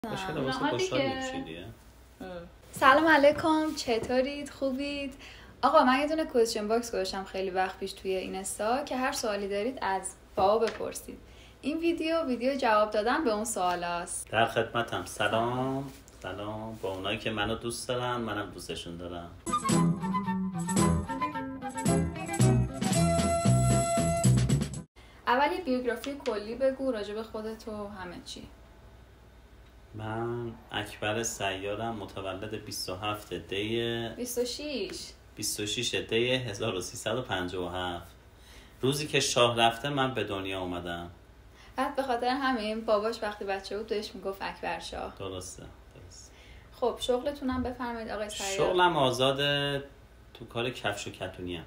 خوشگل واسه خوشحال میشید. سلام علیکم، چطورید؟ خوبید؟ آقا من یه دونه کوئسچن باکس گذاشتم خیلی وقت پیش توی اینستا که هر سوالی دارید از بابا بپرسید. این ویدیو جواب دادن به اون سوالاست. در خدمتم. سلام با اونایی که منو دوست دارن، منم دوستشون دارم. اول یه بیوگرافی کلی بگو راجع به خودت و همه چی. من اکبر سیارم، متولد 27 دی 26 دی 1357. روزی که شاه رفته من به دنیا اومدم. بعد به خاطر همین باباش وقتی بچه بود بهش میگفت اکبر شاه. درسته. خب شغلتونم بفرمایید آقای سیار. شغلم آزاده، تو کار کفش و کتونیم.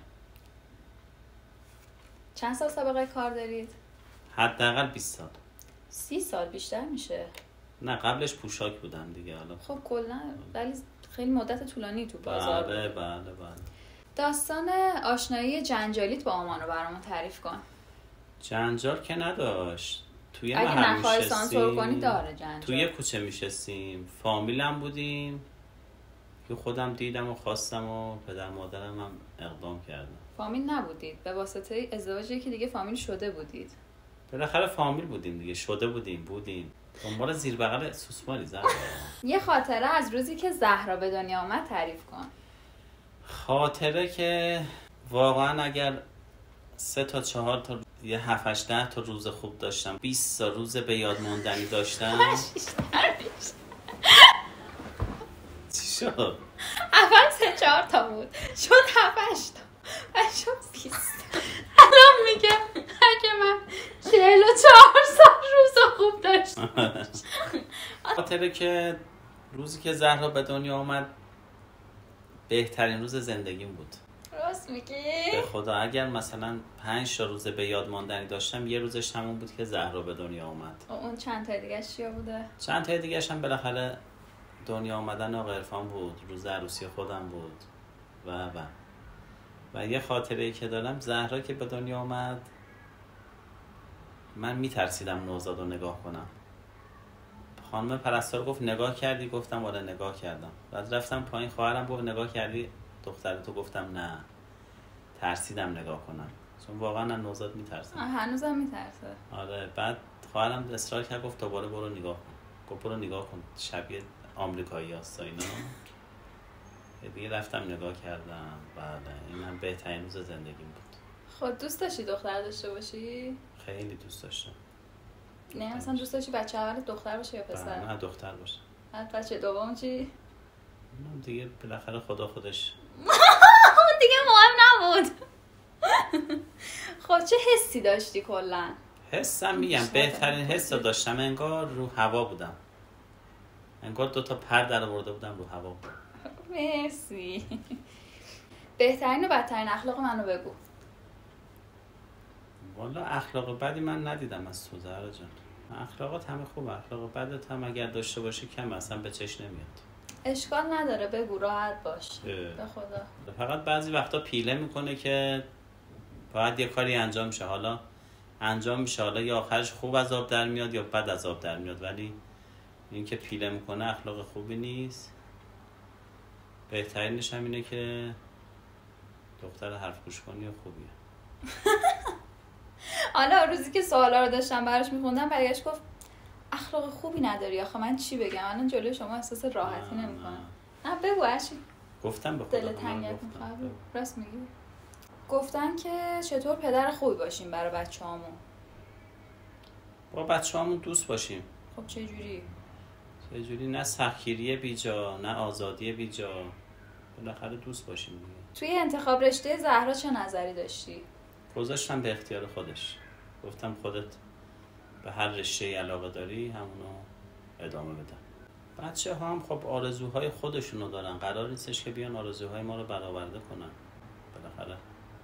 چند سال سابقه کار دارید؟ حداقل 20 سال. 30 سال بیشتر میشه. نه قبلش پوشاک بودم دیگه. حالا خب کلا ولی خیلی مدت طولانی تو بازار. بله. داستان آشنایی جنجالیت با آمان رو برامون تعریف کن. جنجال که نداشت. توی اگه نخواهی سانسور کنی داره جنجال. توی کوچه میشستیم، فامیلم بودیم که خودم دیدم و خواستم و پدر مادرم هم اقدام کردم. فامیل نبودید، به واسطه ازدواجی که دیگه فامیل شده بودید. بالاخره فامیل بودیم دیگه، شده بودیم دنبال زیر بغل سوسماری زهرا. یه خاطره از روزی که زهرا به دنیا آمد تعریف کن. خاطره که واقعا اگر 3 تا 4 تا یه 7 10 تا روز خوب داشتم، 20 تا روز به یاد موندنی داشتم. چی شد؟ اول 3-4 تا بود، شد 7-8 تا و شد 20. الان میگم اگه من 44 سال روز خوب داشتم. خاطره که روزی که زهرا به دنیا آمد بهترین روز زندگیم بود. راست میگی؟ به خدا اگر مثلا 5 تا روز به یاد ماندنی داشتم، یه روزش همون بود که زهرا به دنیا اومد. اون چند تا دیگه چیا بوده؟ چند تا دیگه‌ش هم بالاخره دنیا آمدن آقا عرفان بود، روز عروسی خودم بود و یه خاطره‌ای که دارم، زهرا که به دنیا آمد من میترسیدم نوزاد رو نگاه کنم. خانم پرستار گفت نگاه کردی؟ گفتم آره نگاه کردم. بعد رفتم پایین، خواهرم گفت نگاه کردی دخترتو؟ گفتم نه، ترسیدم نگاه کنم، چون واقعا نوزاد میترسم. هنوزم میترسه. آره. بعد خواهرم اصرار کرد، گفت دوباره برو نگاه کن. گفت برو نگاه کن، شبیه آمریکایی هست اینا. دیگه رفتم نگاه کردم. بله این هم بهترین روز زندگیم بود. خود دوست داشتی دختر داشته باشی؟ خیلی دوست داشتم. نه مثلا دوست داشتی بچه اول دختر باشه یا پسر؟ نه دختر باشه. بعد بچه دوم چی؟ اون دیگه بالاخره خدا خودش. اون دیگه مهم نبود. خب چه حسی داشتی کلا؟ حسم میگم بهترین حس رو داشتم، انگار رو هوا بودم، انگار 2 تا پر در آورده بودم رو هوا. مرسی. بهترین و بدترین اخلاق منو بگو. والا اخلاق بدی من ندیدم از تو زهرا جان. اخلاقات همه خوب، اخلاق بدت هم اگر داشته باشی کم اصلا به چشم نمیاد. اشکال نداره بگو، راحت باش. به خدا. فقط بعضی وقتا پیله میکنه که باید یه کاری انجام شه، حالا انجام میشه، حالا یا آخرش خوب از آب در میاد یا بد از آب در میاد، ولی این که پیله میکنه اخلاق خوبی نیست. بهترینش هم اینه که دختر حرف گوش کنی و خوبیه. حالا روزی که سوالا رو داشتم براش میخوندم برگشت گفت اخلاق خوبی نداری. آخه من چی بگم؟ الان جلوی شما احساس راحتی نمیکنم. نه بگو هرچی گفتم به خدا دل تنگت میخواد. راست میگی. گفتن که چطور پدر خوبی باشیم برای بچه‌هامون. با بچه‌هامون دوست باشیم. خب چه جوری؟ نه سختگیری بیجا، نه آزادی بیجا، بالاخره دوست باشیم دیگه. توی انتخاب رشته زهرا چه نظری داشتی؟ گذاشتم به اختیار خودش. گفتم خودت به هر رشته علاقه داری همونو ادامه بده. بچه ها هم خب آرزوهای خودشونو دارن، قرار نیستش که بیان آرزوهای ما رو برآورده کنن. بالاخره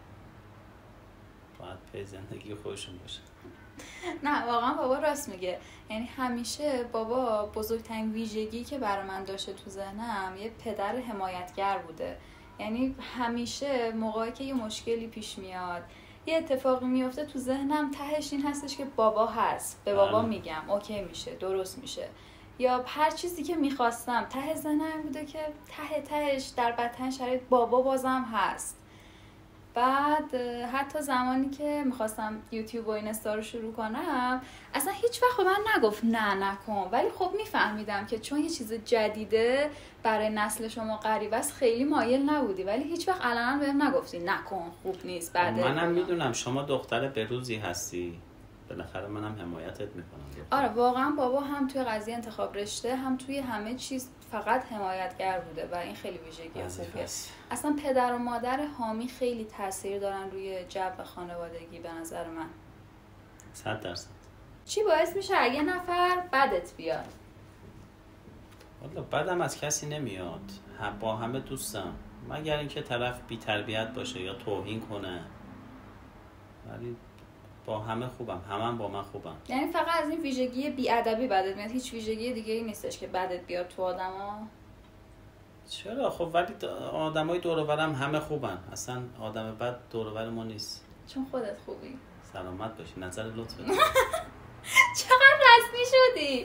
باید پی زندگی خودشون باشه. نه واقعا بابا راست میگه. یعنی همیشه بابا بزرگترین ویژگی که برای من داشته تو ذهنم یه پدر حمایتگر بوده. یعنی همیشه موقعی که یه مشکلی پیش میاد، یه اتفاقی میفته، تو ذهنم تهش این هستش که بابا هست، به بابا میگم اوکی میشه، درست میشه. یا هر چیزی که میخواستم ته ذهنم بوده که تهش در بدترین شرایط بابا بازم هست. بعد حتی زمانی که میخواستم یوتیوب و اینستا رو شروع کنم اصلا هیچ وقت من نگفت نه نکن، ولی خب میفهمیدم که چون یه چیز جدیده برای نسل شما غریبه است خیلی مایل نبودی، ولی هیچ وقت علنا بهم نگفتی نکن خوب نیست. بعد منم میدونم شما دختر بروزی هستی، بالاخره منم حمایتت میکنم. آره واقعا بابا هم توی قضیه انتخاب رشته هم توی همه چیز فقط حمایتگر بوده و این خیلی ویژگی خوبیه. اصلا پدر و مادر حامی خیلی تاثیر دارن روی جو خانوادگی به نظر من. 100%. چی باعث میشه اگه نفر بدت بیاد؟ والا بدم از کسی نمیاد، با همه دوستم، مگر اینکه طرف بی تربیت باشه یا توهین کنه، ولی با همه خوبم، همه با من خوبم. یعنی فقط از این ویژگی بی‌ادبی بدت میاد، هیچ ویژگی دیگه ای نیستش که بدت بیاد تو آدما؟ چرا؟ خب ولی آدمای دور و برم همه خوبن، اصلا آدم بد دور و بر ما نیست. چون خودت خوبی. سلامت باشی، نظر لطفت. چقدر رسمی شدی.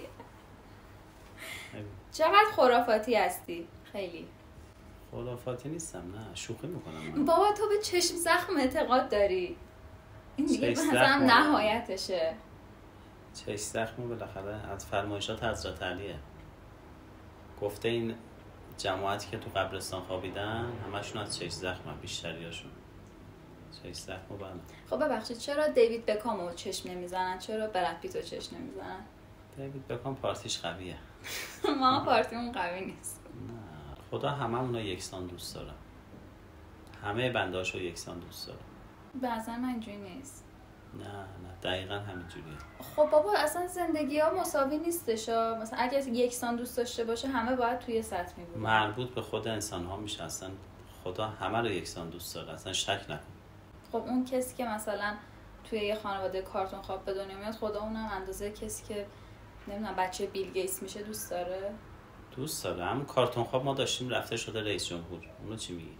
چقدر خرافاتی هستی. خیلی خرافاتی نیستم، نه شوخی میکنم من. بابا تو به چشم زخم اعتقاد داری، این دیگه مثلا نهایتشه. چشم زخم بالاخره از فرمایشات حضرت علیه. گفته این جماعتی که تو قبرستان خوابیدن همشون از چشم زخم، بیشتریاشون چشم زخم. خب ببخشید چرا دیوید بکامو چشم نمیزنن؟ چرا براد پیتو چشم نمیزنن؟ دیوید بکام پارتیش قویه. ما پارتیمون قوی نیست. نه خدا همه اونا یکسان دوست داره، همه بندهاشو یکسان دوست داره. به نظر من اینجوری نیست. نه دقیقا همینجوریه. خب بابا اصلا زندگی ها مساوی نیستش. مثلا اگه یکسان دوست داشته باشه همه باید توی سطح میبودن. مربوط به خود انسان ها میشه، اصلا خدا همه رو یکسان دوست داره، اصلا شک نکن. خب اون کسی که مثلا توی یه خانواده کارتون خواب به دنیا میاد، خدا اونم اندازه کسی که نمیدونم بچه بیل گیتس میشه دوست داره؟ دوست داره. همون کارتون خواب ما داشتیم رفته شده رئیس جمهور، اونو چی میگی؟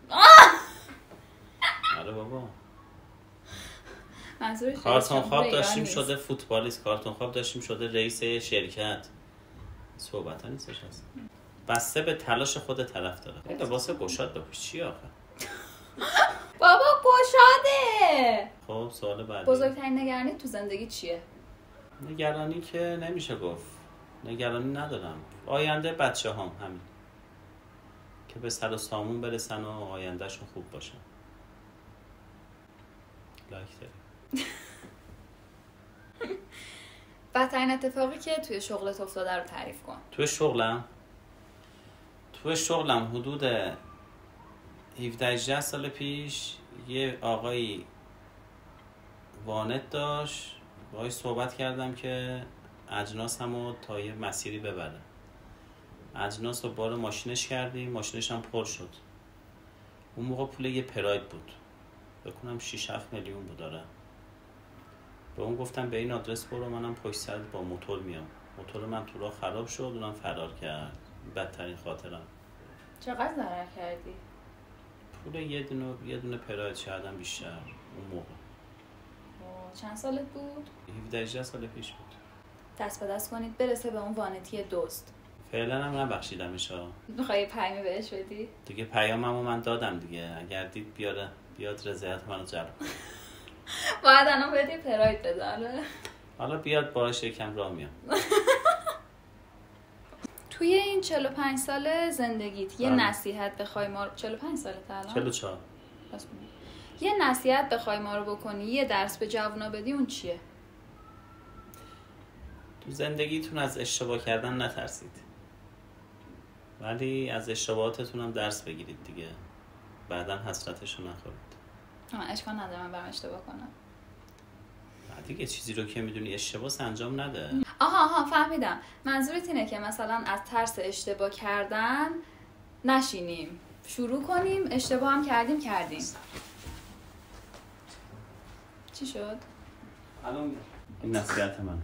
آره بابا، کارتون خواب داشتیم شده فوتبالیست، کارتون خواب داشتیم شده رئیس شرکت. صحبت ها نیستش هست. بسته به تلاش خود طرف داره. این لباس گشاد بپوش چی آخه؟ بابا گشاده. خب سوال بعدی. بزرگترین نگرانی تو زندگی چیه؟ نگرانی که نمیشه گفت، نگرانی ندارم. آینده بچه هم همین که به سر و سامون برسن و آیندهشون خوب باشن. لایک داری. بدترین اتفاقی که توی شغلت افتاده رو تعریف کن. توی شغلم حدود 17-18 سال پیش یه آقایی وانت داشت، باهاش صحبت کردم که اجناسمو تا یه مسیری ببره. اجناس رو بار ماشینش کردیم، ماشینش هم پر شد. اون موقع پول یه پراید بود، بکنم 6-7 میلیون بود. داره به اون گفتم به این آدرس برو، منم پشت سر با موتور میام. موتور من تو راه خراب شد، اونم فرار کرد. بدترین خاطرم. چقدر ضرر کردی؟ پول یه دونه پراید، شاید هم بیشتر اون موقع. چند سالت بود؟ 17-18 سال پیش بود. دست به دست کنید برسه به اون وانتی دزد. فعلا هم نبخشیدمش. میخوای پیامی بهش بدی؟ دیگه پیاممو من دادم دیگه، اگر دید بیاد رضایت منو جلب. باید الان بدی پراید بذاره. حالا بیاد باهاش یکم راه میام. توی این 45 سال زندگیت یه نصیحت بخوای ما رو 45 سالت الان؟ 44. یه نصیحت بخوای ما رو بکنی، یه درس به جوونا بدی، اون چیه؟ تو زندگیتون از اشتباه کردن نترسید، ولی از اشتباهاتتون هم درس بگیرید دیگه، بعداً حسرتشو نخورید. اشکال نداره من برم اشتباه کنم. دیگه چیزی رو که میدونی اشتباه انجام نده. آها فهمیدم. منظورت اینه که مثلا از ترس اشتباه کردن نشینیم، شروع کنیم، اشتباه هم کردیم. چی شد؟ الان این نصیحت من.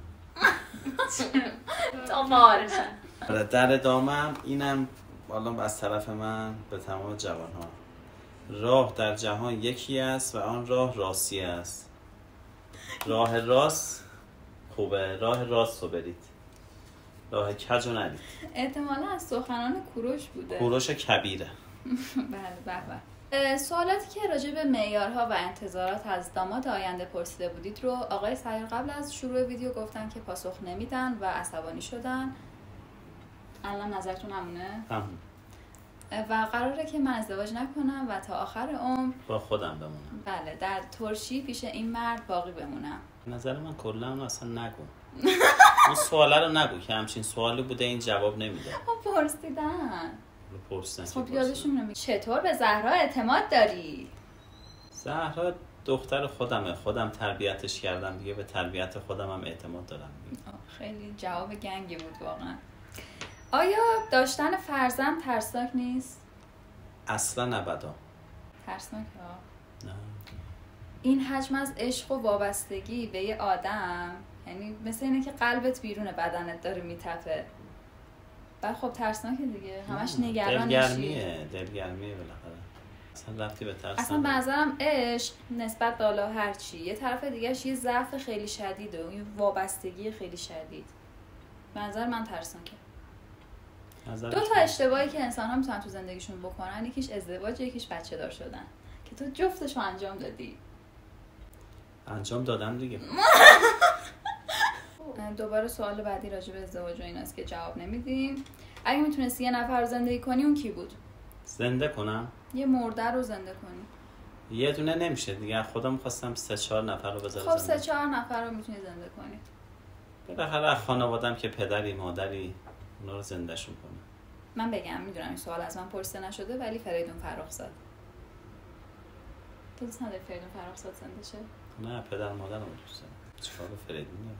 در ادامه اینم حالا از طرف من به تمام جوان‌ها. راه در جهان یکی است و آن راه راستی است. راه راست خوبه، راه راست رو برید. راه کج رو ندید. احتمالا از سخنان کوروش بوده. کوروش کبیره. بله به. سوالاتی که راجع به معیارها و انتظارات از داماد آینده پرسیده بودید رو آقای سیار قبل از شروع ویدیو گفتن که پاسخ نمیدن و عصبانی شدن. الان نظرتون همونه؟ همون. و قراره که من ازدواج نکنم و تا آخر عمر با خودم بمونم. بله در ترشی پیش این مرد باقی بمونم. نظر من کلا اونو اصلا نگو. اون سواله رو نگو که همچین سوالی بوده این جواب نمیده. پرسیدن. پرسیدن. خب یادشون نمیاد. چطور به زهرا اعتماد داری؟ زهرا دختر خودمه، خودم تربیتش کردم دیگه، به تربیت خودم هم اعتماد دارم. خیلی جواب گنگی بود واقعا. آیا داشتن فرزند ترسناک نیست؟ اصلا ابدا. ترسناک ها؟ نه. این حجم از عشق و وابستگی به یه آدم یعنی مثل اینه که قلبت بیرون بدنت داره میتپه. بعد خب ترسناکه دیگه، همش نگرانشی. دلگرمیه بالاخره. اصلا رفتی به ترس. اصلا به نظرم عشق نسبت به حالا هر چی یه طرف دیگه‌اش یه ضعف خیلی شدیده و یه وابستگی خیلی شدید. به نظر من ترسناکه. دو تا اشتباهی که انسان‌ها میتونن تو زندگیشون بکنن، یکیش ازدواج، یکیش بچه دار شدن، که تو جفتشو انجام دادی. انجام دادم دیگه. دوباره سوال بعدی راجع به ازدواج و ایناست که جواب نمیدیم. اگه میتونستی یه نفر رو زندگی کنی اون کی بود؟ زنده کنم؟ یه مرده رو زنده کنی. یه دونه نمیشه دیگه، خودم خواستم 3-4 نفر رو بذارم. خب 3-4 نفر رو میتونی زنده کنی. بالاخره خانواده‌ام که پدری مادری اونا رو زنده‌شون کنه. من بگم میدونم این سوال از من پرسیده نشده ولی فریدون فرخزاد. تو دوست نداری فریدون فرخزاد زنده شه؟ نه پدر مادرم رو دوست دارم. چیکار به فریدون دارم؟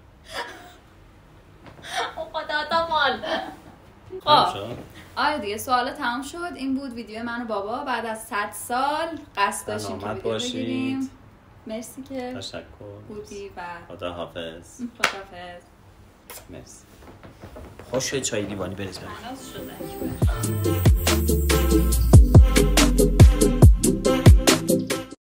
او خدا تا مال. خب آره دیگه سوال تمام شد. این بود ویدیو من و بابا بعد از 100 سال قصد داشتیم که ویدیو بگیریم. مرسی که تشکر بودی و خداحافظ. خداحافظ. مرسی. خوش چای لیوانی بریز. خلاص شده.